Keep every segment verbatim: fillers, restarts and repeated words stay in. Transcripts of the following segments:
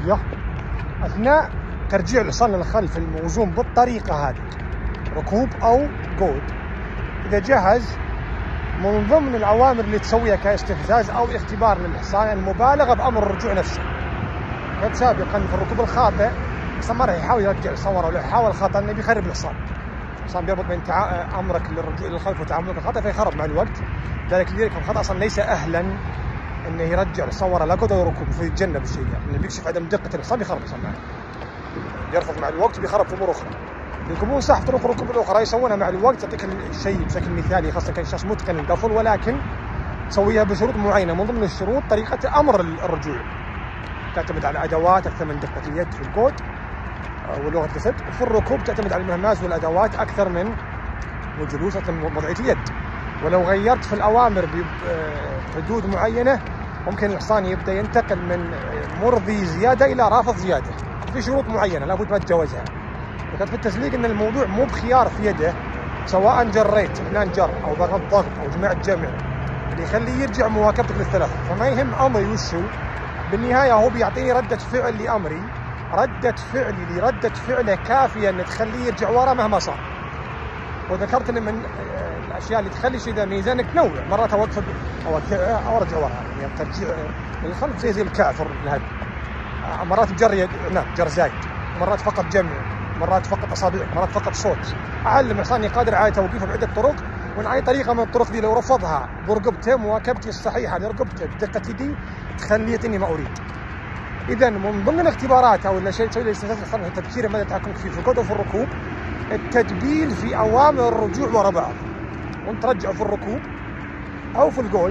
الخلفيه اثناء ترجيع الحصان للخلف الموزون بالطريقه هذه، ركوب او قود. اذا جهز، من ضمن الاوامر اللي تسويها كاستفزاز او اختبار للحصان المبالغه بامر الرجوع نفسه. قد سابقا في الركوب الخاطئ الحصان ما راح يحاول يرجع الصوره، ولا يحاول خطا انه بيخرب الحصان. الحصان بيربط بين تع... امرك للرجوع للخلف وتعاملك الخطا فيخرب مع الوقت. لذلك اللي يركب الخطا اصلا ليس اهلا انه يرجع الصوره لا قد ولا ركوب، فيتجنب الشيء هذا، لانه بيكشف عدم دقه الحصان بيخرب الحصان معه. يرفض مع الوقت بيخرب في امور اخرى. يركبون صح طرق الركوب الاخرى يسوونها مع الوقت، تعطيك الشيء بشكل مثالي، خاصه كان الشخص متقن القفل، ولكن تسويها بشروط معينه. من ضمن الشروط طريقه امر الرجوع، تعتمد على ادوات اكثر من دقه اليد في القود ولغه الجسد، وفي الركوب تعتمد على المهماز والادوات اكثر من والجلوس اكثر من وضعيه اليد. ولو غيرت في الاوامر بحدود معينه ممكن الحصان يبدا ينتقل من مرضي زياده الى رافض زياده، في شروط معينه لابد ما تتجاوزها. وكانت في التسليق ان الموضوع مو بخيار في يده، سواء جريت اثنان جر او ضغط ضغط او جماعه جمع اللي يخليه يرجع مواكبتك للثلاث. فما يهم امري وشو، بالنهايه هو بيعطيني رده فعل لامري، رده فعلي لرده فعله كافيه ان تخليه يرجع ورا مهما صار. وذكرت ان من الاشياء اللي تخلي شيء ذا ميزانك تنوع، مرات اوقف او او ارجع ورا، يعني ترجيع للخلف زي زي الكعثر الهد، مرات بجر نعم جر زايد، مرات فقط جمع، مرات فقط اصابع، مرات فقط صوت. اعلم حصاني قادر على توقيفه بعده طرق، وان اي طريقه من الطرق دي لو رفضها برقبته مواكبتي الصحيحه لرقبته بدقه يدي تخليه يتني ما اريد. اذا من ضمن الاختبارات او الشيء تسوي الاستفزاز الخلف التبكير مدى تحكمك فيه في القود وفي الركوب، التدبيل في اوامر الرجوع ورا بعض. وانت ترجع في الركوب او في القود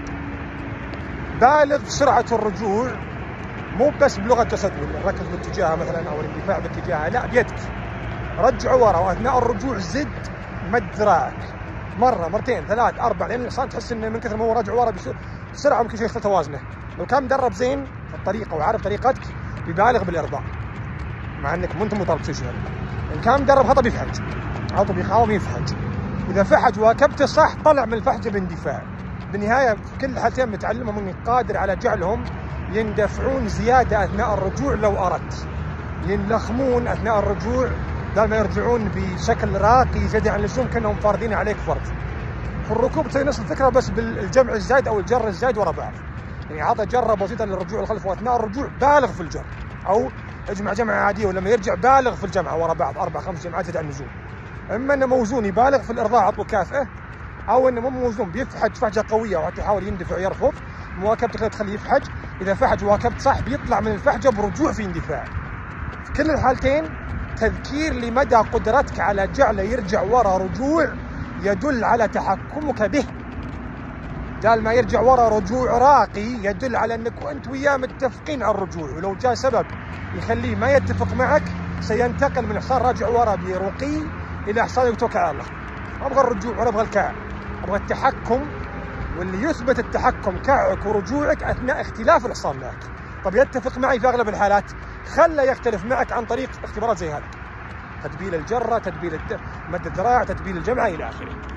بالغ في سرعه الرجوع، مو بس بلغه جسد، ركز باتجاهها مثلا او الاندفاع باتجاهها، لا بيدك. رجع ورا، واثناء الرجوع زد مد ذراعك مره مرتين ثلاث اربع، لان الحصان تحس انه من كثر ما هو راجع ورا بسرعه ممكن شيء يخسر توازنه. لو كان مدرب زين في الطريقه وعارف طريقتك بيبالغ بالارضاء، مع انك مو انت مطالب تسوي شيء. ان كان مدرب خطا بيفحج، عطوا بيخاوم يفحج. اذا فحج واكبته صح طلع من الفحجه باندفاع. بالنهايه في كل الحالتين متعلمهم انك قادر على جعلهم يندفعون زياده اثناء الرجوع لو اردت، ينلخمون اثناء الرجوع بدل ما يرجعون بشكل راقي زياده عن اللزوم كانهم فارضين عليك فرض. في الركوب تسوي نفس الفكره بس بالجمع الزايد او الجر الزايد ورا بعض، يعني عطى جره بسيطه للرجوع الخلف، واثناء الرجوع بالغ في الجر، او اجمع جمعه عاديه ولما يرجع بالغ في الجمعه ورا بعض اربع خمس جمعات زياده عن اللزوم. اما انه موزون يبالغ في الارضاع عطوا كافئه، او انه مو موزون بيفحج فحجه قويه وحتى يحاول يندفع يرفض، مواكبتك لا تخليه يفحج. اذا فحج واكبت صح بيطلع من الفحجه برجوع في اندفاع. في كل الحالتين تذكير لمدى قدرتك على جعله يرجع ورا رجوع يدل على تحكمك به. بدال ما يرجع ورا رجوع راقي يدل على انك وانت وياه متفقين على الرجوع، ولو جاء سبب يخليه ما يتفق معك سينتقل من حصان راجع ورا برقي الى حصان يتوكل على الله. ما ابغى الرجوع ولا ابغى الكعب، ابغى التحكم، واللي يثبت التحكم كعك ورجوعك اثناء اختلاف الحصان معك. طب يتفق معي في اغلب الحالات، خله يختلف معك عن طريق اختبارات زي هذه، تدبيل الجره، تدبيل مد الذراع، تدبيل الجمعه الى اخره.